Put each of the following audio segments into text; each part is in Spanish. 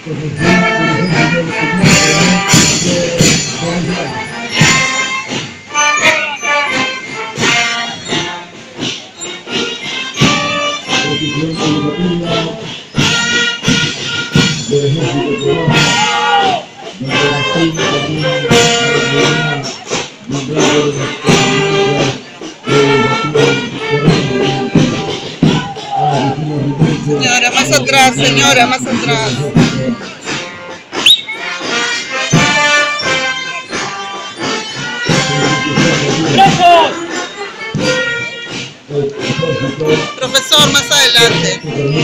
Señora, más atrás, señora, más atrás. Profesor, más adelante.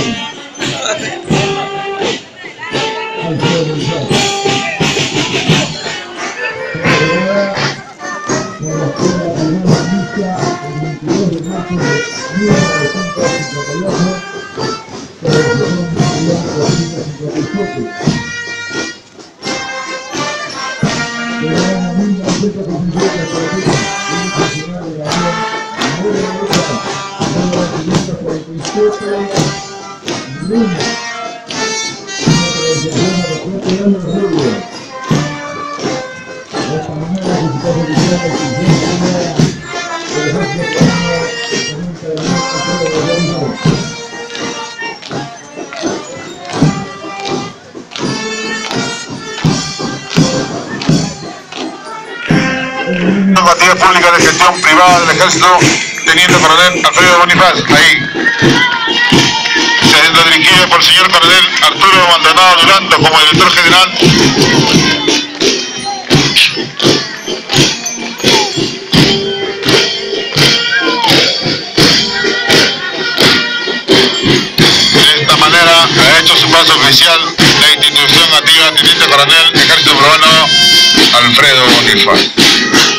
Normativa pública de gestión privada del Ejército, Teniente Coronel Alfredo Bonifaz, ahí. Siendo dirigido por el señor Coronel Arturo Maldonado Durando como director general. De esta manera ha hecho su paso oficial la institución activa Teniente Coronel Ejército Peruano Alfredo Bonifaz.